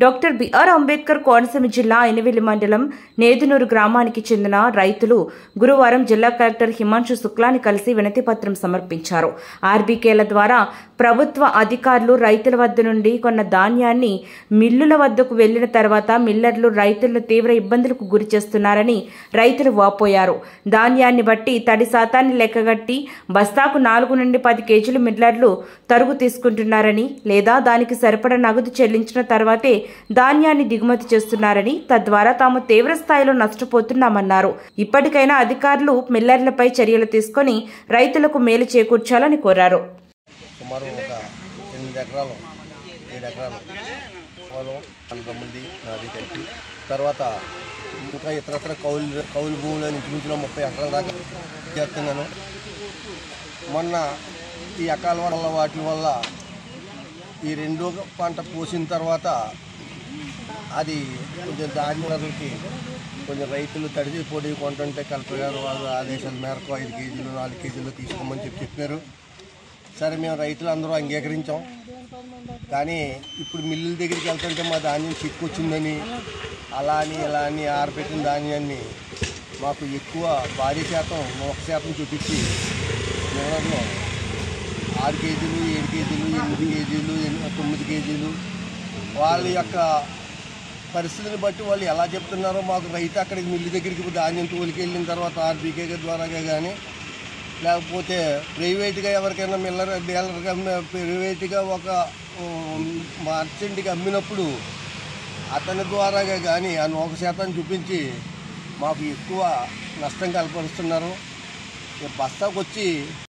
Doctor BR Ambedkar Konaseema జిల్లా అయినవెల్లి మండలం నేదునూరు గ్రామానికి చెందిన రైతులు గురువారం జిల్లా కలెక్టర్ హిమాంశు శుక్లాని కలిసి వినతిపత్రం సమర్పించారు. ఆర్బీకేల ద్వారా ప్రభుత్వ అధికారులు రైతుల వద్ద నుండి కొన్న ధాన్యాన్ని మిల్లుల వద్దకు వెళ్లిన తర్వాత మిల్లర్లు రైతులను తీవ్ర ఇబ్బందులకు గురి చేస్తున్నారని రైతులు వాపోయారు. ధాన్యాన్ని బట్టి తడి శాతాన్ని లెక్కగట్టి బస్తాకు 4 నుండి 10 కేజీలు మిల్లర్లు తరుగు తీసుకుంటున్నారని లేదా దానికి సరిపడా నగదు చెల్లించిన తర్వాతే ధాన్యాన్ని దిగుమతి చేస్తున్నారని, తద్వారా తాము తీవ్ర స్థాయిలో నష్టపోతున్నామన్నారు. ఇప్పటికైనా అధికారులు మిల్లర్లపై చర్యలు తీసుకుని రైతులకు మేలు చేకూర్చాలని కోరారు. సుమారు ఒక 8 ఎకరాలు 7 ఎకరాలు పొలం అంతమంది నాది కలిపి తర్వాత ఇంకా ఇతరత్ర కౌలు భూములు ఇంచుమించులో 30 ఎకరాల దాకా చేస్తున్నాను. మొన్న ఈ అకాల వల్ల వాటి వల్ల ఈ రెండో పంట పోసిన తర్వాత అది కొంచెం ధాన్యాలకి కొంచెం రైతులు తడిసి పొడి కొంటుంటే కలెక్టర్ గారు వాళ్ళ ఆదేశాల మేరకు 5 కేజీలు 4 కేజీలు తీసుకోమని చెప్పారు. సరే మేము రైతులు అందరూ అంగీకరించాం. కానీ ఇప్పుడు మిల్లుల దగ్గరికి వెళ్తుంటే మా ధాన్యం చిక్కొచ్చిందని అలా అని ఇలా అని ఆరబెట్టిన ధాన్యాన్ని మాకు ఎక్కువ భారీ శాతం 1% చూపించి మిల్లర్లో 6 కేజీలు 7 కేజీలు 8 కేజీలు 9 కేజీలు వాళ్ళ యొక్క పరిస్థితిని బట్టి వాళ్ళు ఎలా చెప్తున్నారో మాకు రైతు అక్కడికి మిల్లు దగ్గరికి ధాన్యం తోలికెళ్ళిన తర్వాత ఆర్బీకే ద్వారాగా కానీ లేకపోతే ప్రైవేట్గా ఎవరికైనా మిల్లర్ డీలర్గా ప్రైవేట్గా ఒక మర్చెంట్కి అమ్మినప్పుడు అతని ద్వారాగా కానీ ఆ 1% చూపించి మాకు ఎక్కువ నష్టం కల్పిస్తున్నారు. బస్తాకు వచ్చి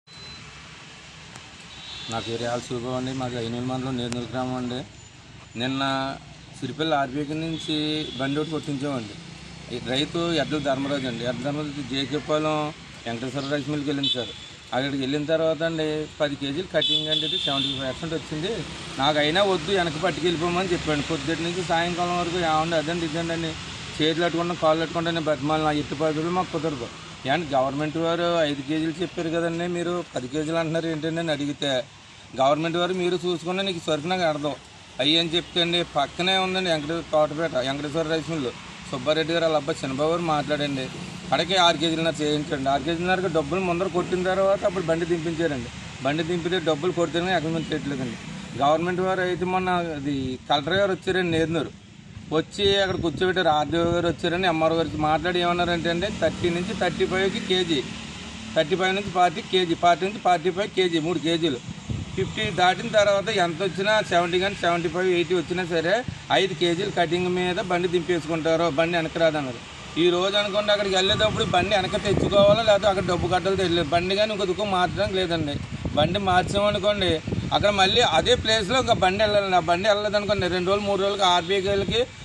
నా పేరు యాల్ సూబాబు అండి. మాది అయినవెల్లి మండలం నేదునూరు గ్రామం అండి. నిన్న సిరిపల్లి ఆర్బీకే నుంచి బండి ఒకటి కొట్టించామండి. రైతు ఎడ్ల ధర్మరాజు అండి. ఎడ్ల ధర్మరాజు జేకేపాలెం వెంకటేశ్వర రైస్ మిల్కి వెళ్ళింది సార్. అక్కడికి వెళ్ళిన తర్వాత అండి 10 కేజీలు కటింగ్ అండి 75% వచ్చింది. నాకు అయినా వద్దు వెనక్కి పట్టుకెళ్ళిపోమని చెప్పాను. పొద్దుటి నుంచి సాయంకాలం వరకు ఏమండి అదండి ఇదండి అని చేతులు పెట్టుకుంటాం కాళ్ళు పెట్టుకుంటే నేను బతిమాలి నా ఎట్టి పరిస్థితులు మాకు కుదరదు. ఏంటి గవర్నమెంట్ వారు 5 కేజీలు చెప్పారు కదండి, మీరు 10 కేజీలు అంటున్నారు ఏంటండి అని అడిగితే గవర్నమెంట్ వారు మీరు చూసుకున్నా నీకు సరుకు నాకు అర్థం అయ్యి అని చెప్తే అండి పక్కనే ఉందండి తోటపేట వెంకటేశ్వర రైస్ మిల్లు సుబ్బారెడ్డి గారు వాళ్ళ అబ్బాయి చిన్నబాబు గారు మాట్లాడండి. అక్కడికి 6 కేజీలన్నర చేయించండి. 6 కేజీలన్నరకి డబ్బులు ముందర కొట్టిన తర్వాత అప్పుడు బండి దింపించారండి. బండి దింపితే డబ్బులు కొడితేనే ఎక్కడ మంది చేయట్లేదండి. గవర్నమెంట్ వారు అయితే మొన్న అది కలెక్టర్ గారు వచ్చారండి నేదునూరు వచ్చి అక్కడ కూర్చోబెట్టారు. ఆర్డీఓ గారు వచ్చారని ఎంఆర్ఓ గారికి మాట్లాడి ఏమన్నారంటే అండి 30 నుంచి 35కి కేజీ, 35 నుంచి 40 కేజీ, 40 నుంచి 45 కేజీ 3 కేజీలు 50 దాటిన తర్వాత ఎంత వచ్చినా 70 కానీ 75 80 వచ్చినా సరే 5 కేజీలు కటింగ్ మీద బండి దింపేసుకుంటారు. బండి వెనక రాదన్నారు. ఈ రోజు అనుకోండి అక్కడికి వెళ్ళేటప్పుడు బండి వెనక తెచ్చుకోవాలా లేకపోతే అక్కడ డబ్బు కట్టాలి తెలియదు. బండి కానీ ఇంకో దుఃఖం మార్చడానికి లేదండి. బండి మార్చామనుకోండి అక్కడ మళ్ళీ అదే ప్లేస్లో ఇంకా బండి వెళ్ళాలి. ఆ బండి వెళ్ళలేదు అనుకోండి 2 రోజులు 3 రోజులకి ఆర్బీకేలకి